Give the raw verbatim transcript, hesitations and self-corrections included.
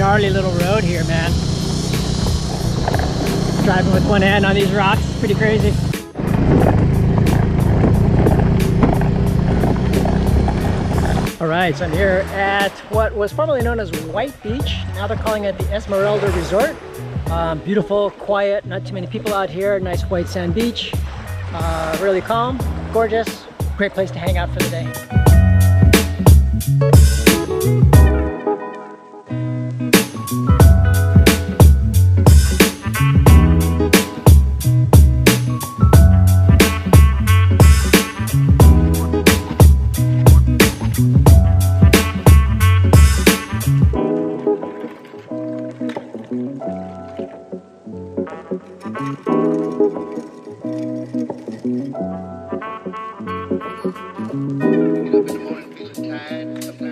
gnarly little road here, man. Driving with one hand on these rocks, pretty crazy. All right, so I'm here at what was formerly known as White Beach. Now they're calling it the Esmeralda Resort. Um, beautiful, quiet, not too many people out here. Nice white sand beach. Uh, really calm, gorgeous. Great place to hang out for the day. Get up in the morning, feeling tired.